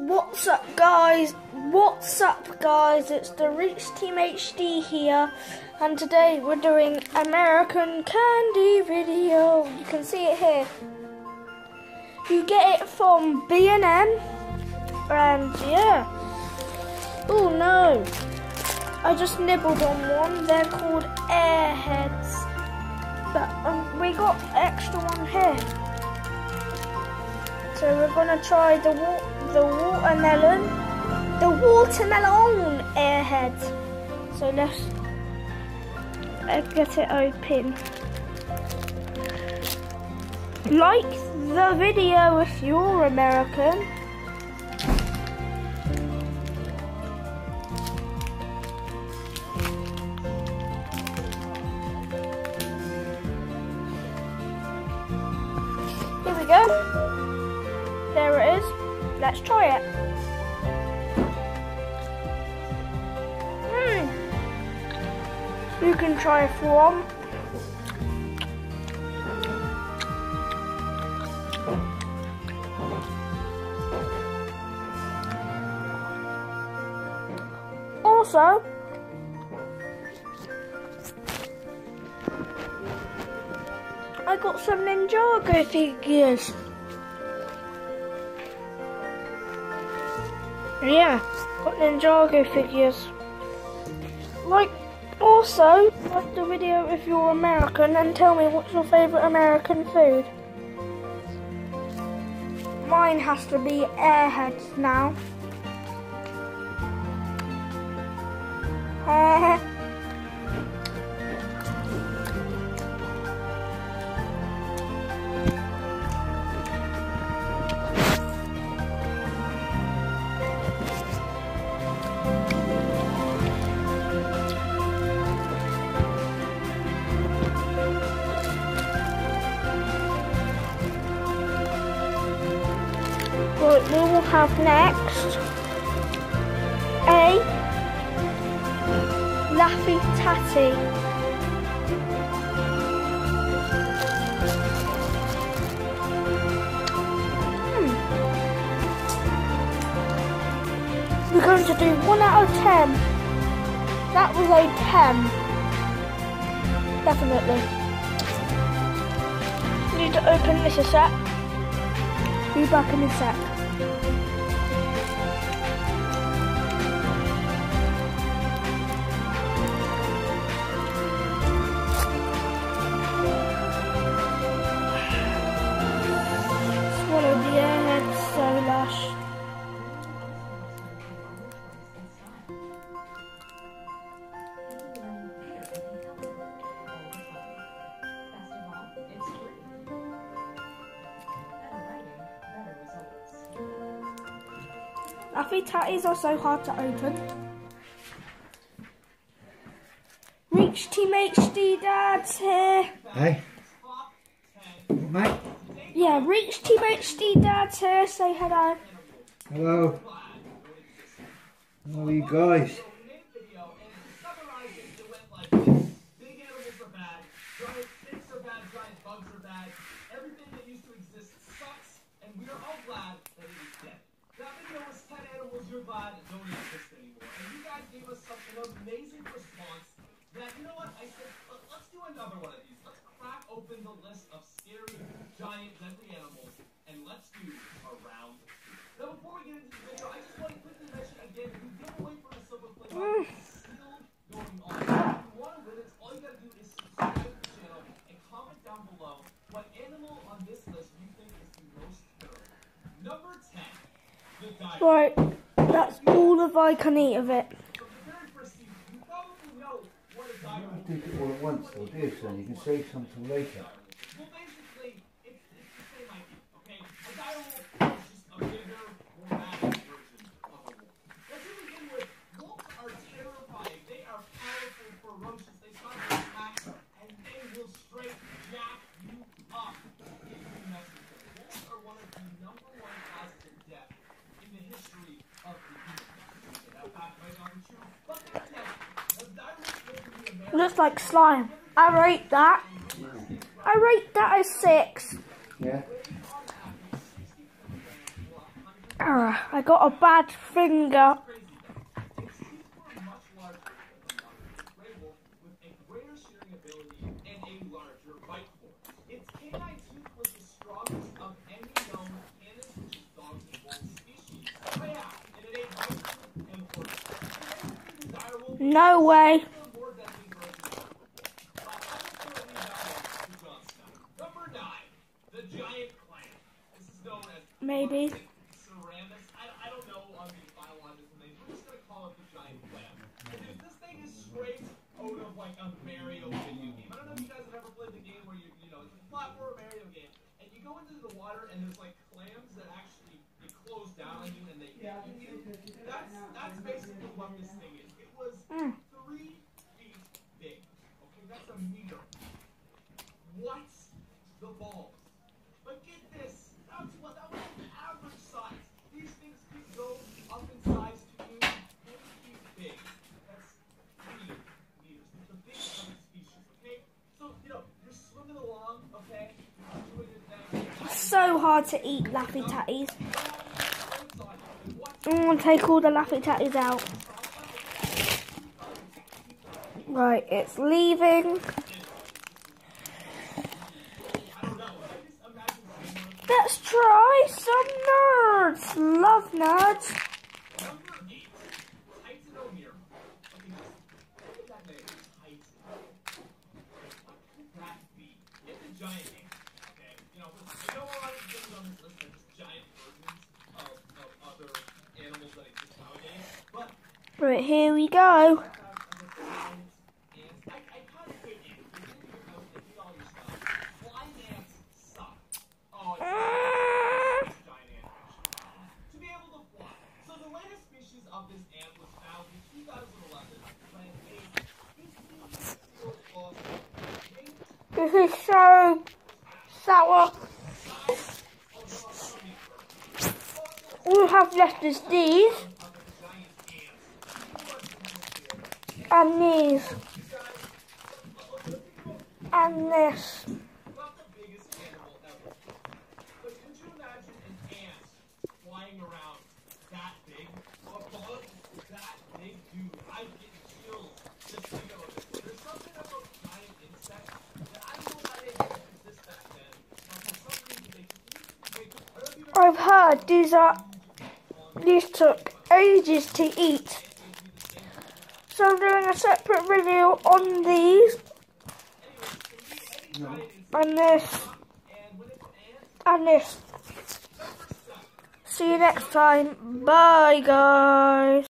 What's up guys? What's up guys? It's the Reach Team HD here, and today we're doing American Candy video. You can see it here. You get it from B&M, and yeah. Oh no, I just nibbled on one. They're called Airheads, but we got extra one here. So we're gonna try the watermelon Airhead. So let's get it open. Like the video if you're American. Here we go. There it is. Let's try it. You can try it from also I got some Ninjago figures. Yeah, got Ninjago figures. Also, like the video if you're American and tell me what's your favourite American food. Mine has to be Airheads now. Right, we will have next a Laffy Taffy. We're going to do 1 out of 10. That was a 10. Definitely. Need to open this a sec. Be back in a sec. Swallowed the Airhead so lush. Laffy Tatties are so hard to open. Reach Team HD Dad's here. Hey. What, mate? Yeah, Reach Team HD Dad's here. Say hello. Hello. How are you guys? Everything that used to exist sucks, and we are all glad that it is dead. That video was 10 animals you're glad don't exist anymore. And you guys gave us an amazing response that, you know what, I said, let's do another one of these. Let's crack open the list of scary, giant, deadly animals, and let's do a round 2. Now, before we get into the video, I just want to quickly mention again, the giveaway for the Silver Play Button is still going on. If you want to win it, all you got to do is subscribe to the channel and comment down below what animal on this list you think is the most terrible. Number 10. Right, that's all of I can eat of it. I take it all at once though, do you, son? You can save some till later. Well, basically, it's the same idea, okay? A dire wolf is just a bigger, more massive version of a wolf. Let's begin with wolves are terrifying. They are powerful, ferocious. They come to attack, and they will straight jack you up if you mess with them. Wolves are one of the #1 causes of death in the history of the human race. That fact might not be true, but they're dead. Looks like slime. I rate that. I rate that as 6. Yeah. I got a bad finger. Its teeth were much larger than the modern gray wolf, with a greater shearing ability and a larger bite force. Its canine tooth was the strongest of any known canis, which is dogs and wolf species. Oh yeah, and it ate mice and horses. Desirable. No way. More deadly version of the wolf. I will throw these out to John Snow. Number 9, the giant clam. This is known as Maybe. Ceramus. I don't know on the biological name. We're just gonna call it the giant clam. Because this thing is straight out of like a Mario video game. I don't know if you guys have ever played the game where you know it's a platform Mario game, and you go into the water and there's like clams that actually they close down on you and they eat you. That's basically what this thing is. It was 3 feet big. Okay, that's a meter. What's the balls? But get this, that was the average size. These things could go up in size to 10 feet big. That's meters. It's the biggest of the species, okay? So, you're swimming along, okay? You're doing your thing. So hard to eat Laffy Tatties. I'm gonna take all the Laffy Tatties out. Right, it's leaving. Let's try some nerds. Love nerds. Number 8, Titanomir. Okay, look at that name, Titan. What could that be? It's a giant ant. Okay, I know a lot of things on this list are just giant versions of other animals that exist nowadays. But Right, here we go. I kind of hate ants. They live in your house, they eat all your stuff. Flying ants suck. Oh, it's giant ant fish. To be able to fly. So the latest species of this ant was found in 2011 by a 15-year-old pink. This is so sour. All we have left is these and these and this. Not the biggest animal ever. But could you imagine an ant flying around that big? A bug that big? Dude, I'm getting chills just thinking about this. There's something about giant insects that I don't know why they didn't exist back then. But for some reason they could. I've heard these took ages to eat. So I'm doing a separate video on these and this and this. See you next time. Bye guys.